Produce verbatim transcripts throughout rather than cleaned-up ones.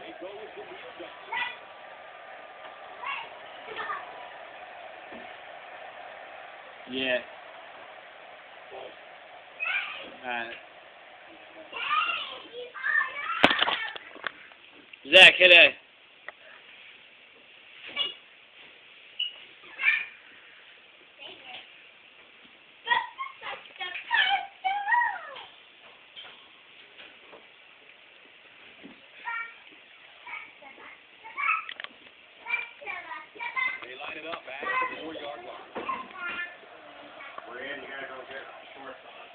Yeah. Alright. Zach, hit A. They line it up at the four-yard line. Brand, you gotta go get shorts on.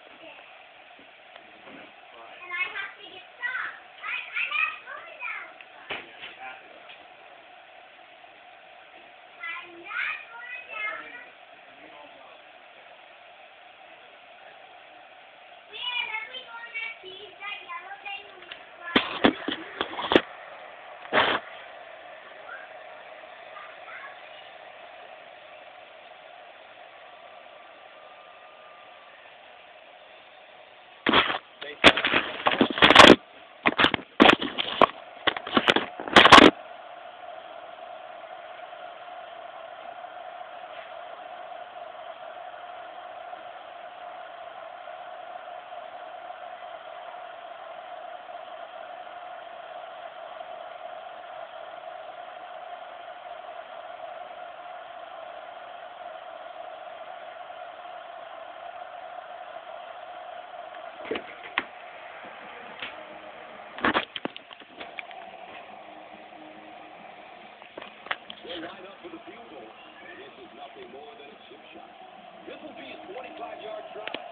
And I have to get stopped. I, I'm not going down. I'm not going down. Man, let me go on that cheese, that yellow thing when we fly. They line up for the field goal. This is nothing more than a chip shot. This will be a twenty-five-yard drive.